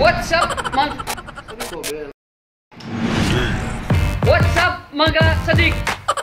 What's up, What's up, mga sadik?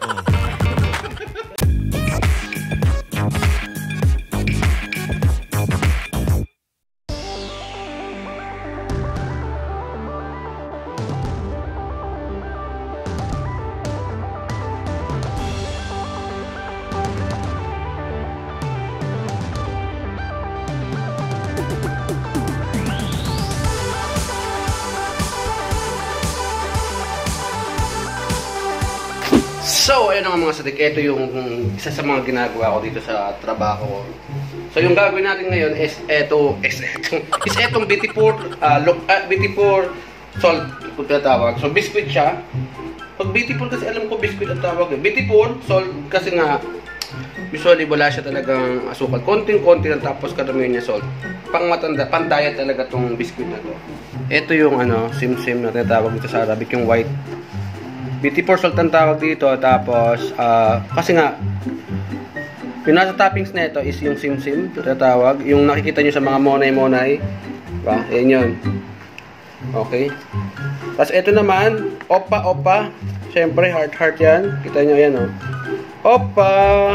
So, ayun nga mga sadik, ito yung isa sa mga ginagawa ko dito sa trabaho ko. So, yung gagawin natin ngayon is etong BT4 salt kung tinatawag. So, biscuit siya. Pag BT4 kasi alam ko biscuit ang tawag. BT4 salt kasi nga usually wala siya talagang asukal. Konting-konti lang tapos karamihan niya salt. Pang matanda, pantaya talaga tong biscuit na to. Ito yung sim-sim na tinatawag dito sa Arabic, yung white. BT4 salt ang tawag dito, tapos kasi nga yung nasa toppings na ito is yung sim-sim tinatawag, yung nakikita nyo sa mga monay-monay, diba? Yan yun. Okay, tapos ito naman opa, syempre heart yan, kita nyo yan, oh. Opa,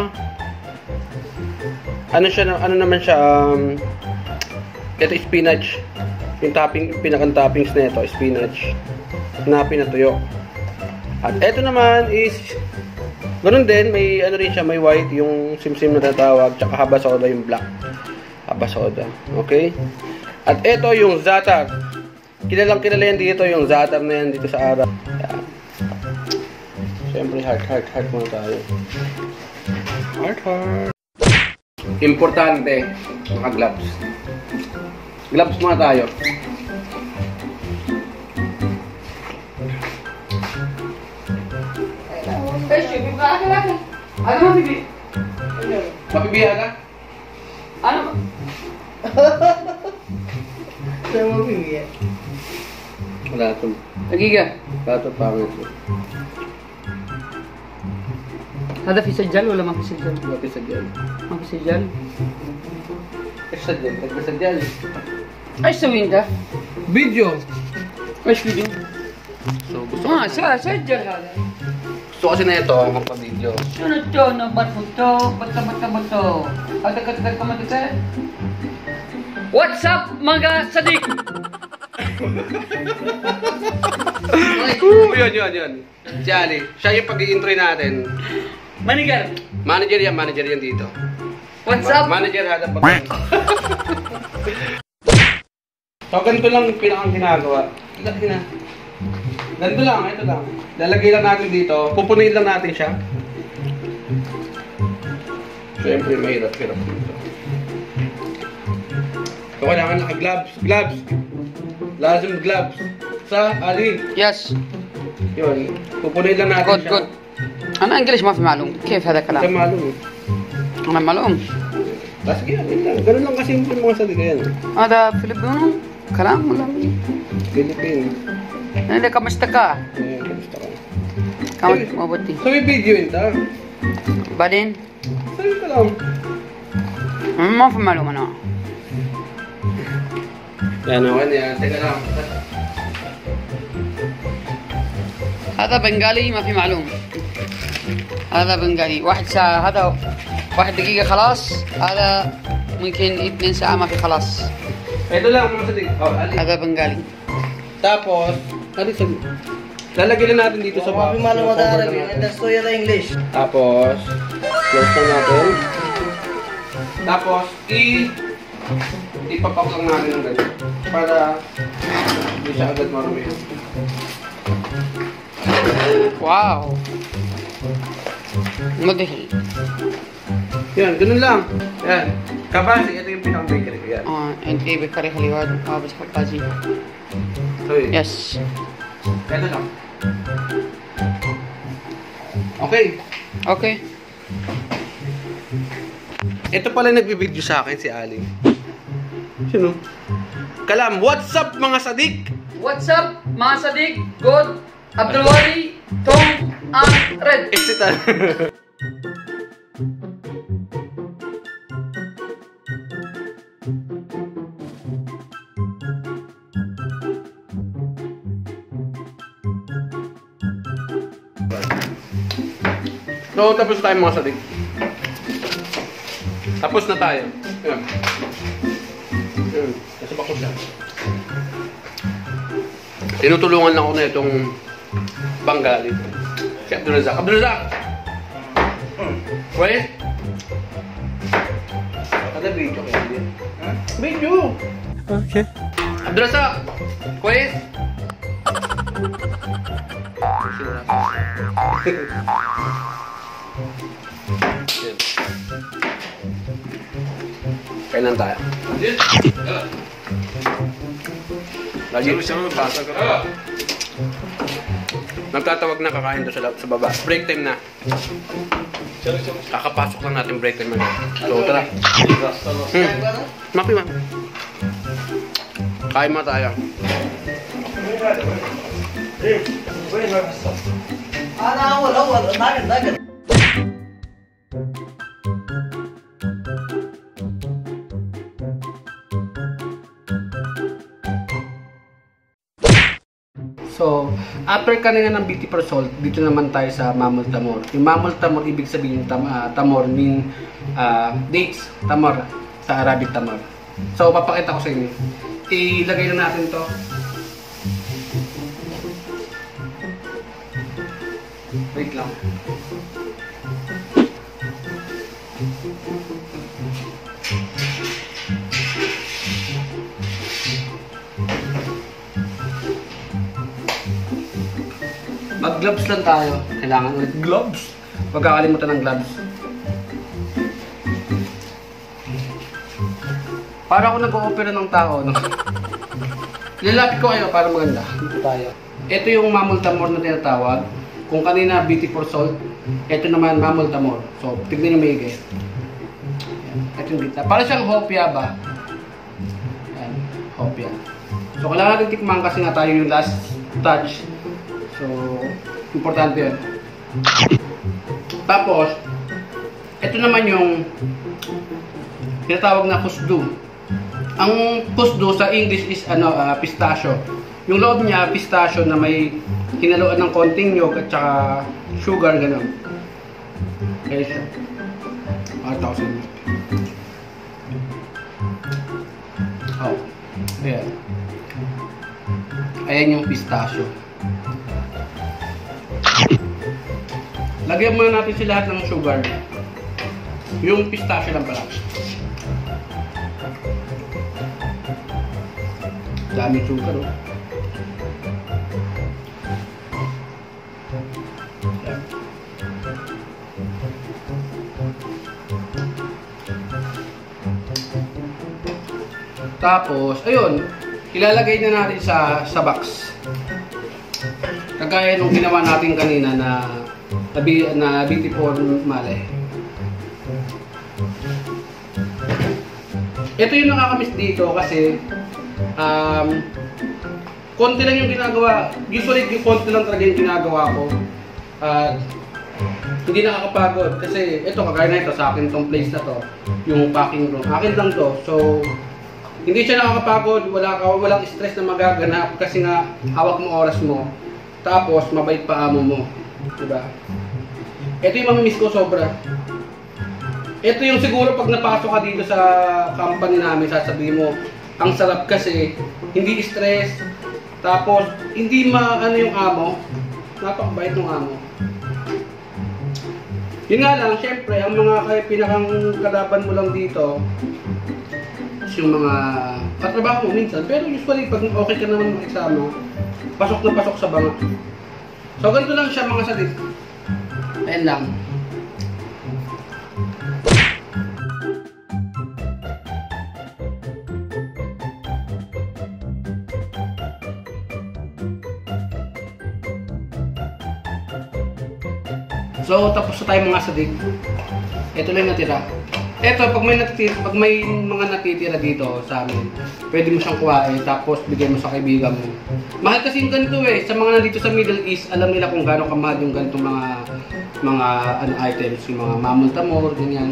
ano naman siya, ito spinach, yung pinakang toppings na ito spinach na pinatuyo. At ito naman is ganun din, may ano rin siya, may white, yung sim-sim na tatawag, tsaka haba soda yung black. Haba soda. Okay? At ito yung za'atar. Kilalang yan dito, yung za'atar na yan dito sa Arab. Yan. Siyempre, heart muna tayo. Heart. Importante, mga gloves. Gloves muna tayo. Ano mapibi? Mapibihan ka? Ano? Saan mapibihan? Wala ito. Lagi ka? Wala ito pangit. Ada fi sajjal wala ma fi sajjal? Wala ito sadyal. Ma fi sajjal? Sadyal. Tagbasadyal. Ay sawin ka? Video! Ay video. So, gusto ko. Sajjal hada. Gusto kasi na ito, magpa-video. Sunod to, number to, bato. Agad-agad ka matita. What's up, mga sadik? Yun. Si Ali. Siya yung pag-i-intro natin. Manager yan dito. What's up? Manager hada pag... So, ganito lang pinakang ginagawa. Ganito lang, ito lang. Lalagay lang natin dito. Pupunin lang natin siya. Siyempre, mahirap dito. So, kailangan naka-gloves. Lazim gloves. Sa Ali. Yes. Yun. Pupunin lang natin siya. Good. أنا إنجليش ما في معلوم. كيف هذا Hindi الكلام؟ malum. أنا معلوم. Tapos ganyan. Ganun lang kasi yung mga sabi yan. هذا فيلبينو كلام ولا Philippine. أنا كم اشتكى Ayan, kamusta ka? كم ما بدي So, may video yun ta. بعدين Sabi ka lang. ما في معلوم أنا Yan, okay yan. Teka lang. هذا بنغالي ما في معلوم هذا بنغالي هذا 1 دقيقة خلاص هذا ممكن 2 ساعة ما في خلاص Ito lang, mga sabi. Oh, Ali. هذا بنغالي Tapos, Ali, sabi. Lalagyan na natin dito sa Mapi malam ada Arabi, understood ya English. Tapos, close na natin. Tapos, ipapak lang natin ng ganyan. Para hindi siya agad marumi. واو مذهل Yan, ganun lang. Yan. Kabasi, ito yung pinaka-bakery ko. Yan. انت بكري خليوات بتحط بازي So, yun. يس Ito lang. Okay. اوكي Ito pala nagbibideo sa akin si Ali. Sino? Kalam, what's up mga sadik? What's up mga sadik? Good Abdulwari Tom and Red Exitan. So, tapos tayo mga sadik. Tapos na tayo. Ayan. Ayan. Nasa bakos yan. Tinutulungan lang ako na itong Bengali. Si Abdulrazak. Abdulrazak! Wait! Ada video kaya dia. Video! Okay. Abdulrazak! Wait! Kailan tayo? Lagi. Nagtatawag na kakain doon sa baba. Break time na. Kakapasok lang natin break time na. So, tara. Mapi, mapi. Kain mo tayo. wala. Dagat. So, after kanina ng Beauty for Salt, dito naman tayo sa Mamul Tamor. Yung Mamul Tamor, ibig sabihin tamor mean dates, tamor, sa Arabic tamor. So, papakita ko sa inyo. Ilagay na natin to. Wait lang. Mag-gloves lang tayo. Kailangan ulit gloves. Huwag kakalimutan ng gloves. Para ako nag-o-opera ng tao, no? Ilalapit ko kayo para maganda. Dito tayo. Ito yung Mamul Tamor na tinatawag. Kung kanina Beauty for Salt, ito naman Mamul Tamor. So, tignan nyo maigi. Ito yung gitna. Para siyang hopya ba? Ayan, hopya. So, kailangan natin tikman kasi nga tayo yung last touch. So, importante yun. Tapos, ito naman yung tinatawag na kusdu. Ang kusdu sa English is pistachio. Yung loob niya, pistachio na may hinaluan ng konting nyog at saka sugar, gano'n. Okay siya. Makita ko sa inyo. Oh, ayan. Ayan yung pistachio. Lagyan muna natin si lahat ng sugar. Yung pistachio lang pala. Dami sugar, oh. Ayan. Tapos, ayun, ilalagay na natin sa box. Kagaya nung ginawa natin kanina na Beauty for Male. Ito yung nakakamiss dito kasi konti lang yung ginagawa. Usually, konti lang talaga yung ginagawa ko. Hindi nakakapagod kasi ito, kagaya na ito, sa akin tong place na to, yung packing room. Akin lang to. So, hindi siya nakakapagod, walang stress na magaganap kasi nga hawak mo oras mo. Tapos, mabait pa amo mo. Diba? Ito yung mamimiss ko sobra. Ito yung siguro pag napasok ka dito sa company namin, sasabihin mo, ang sarap kasi, hindi stress, tapos hindi maano yung amo, napakabait ng amo. Yun nga lang, syempre, ang mga pinakang kalaban mo lang dito, yung mga katrabaho mo minsan, pero usually pag okay ka naman mag-exam, pasok na pasok sa banga. So ganito lang siya mga sadik. Ayan lang. So tapos na tayo mga sadik. Ito lang natira. Ito, pag may mga natitira dito sa amin, pwede mo siyang kuhain, tapos bigay mo sa kaibigan mo. Mahal kasi yung ganito eh. Sa mga nandito sa Middle East, alam nila kung gaano kamahal yung ganitong mga items, yung mga Mamul Tamor, ganyan.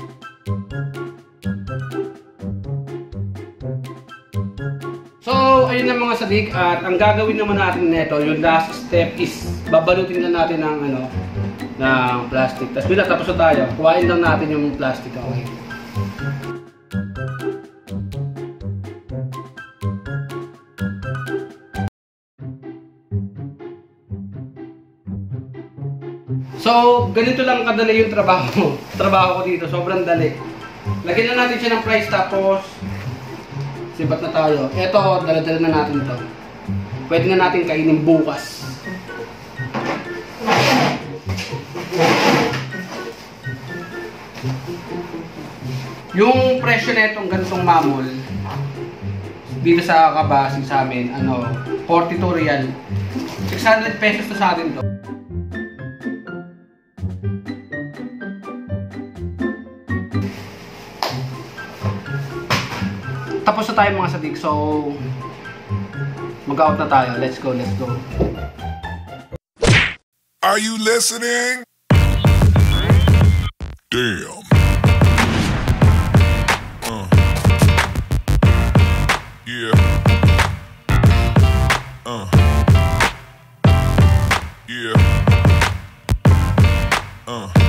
So, ayun lang mga sadik, at ang gagawin naman natin nito, yung last step is babalutin lang natin ng ng plastic. Tapos bila tapos na tayo, kuhain lang natin yung plastic, okay? So, ganito lang kadali yung trabaho ko dito, sobrang dali. Lagyan na natin siya ng price, tapos sibat na tayo. Eto, dala-dala na natin to. Pwede na natin kainin bukas. Yung presyo na itong ganitong mamol, dito sa Kabasi sa amin, 42 real. 600 pesos na sa atin to. Tapos na tayo mga sadik, so mag-out na tayo. Let's go, let's go. Are you listening? Damn. Yeah. Yeah.